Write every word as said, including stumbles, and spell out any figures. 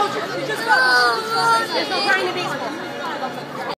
told you. She just told you. There's no crying in baseball.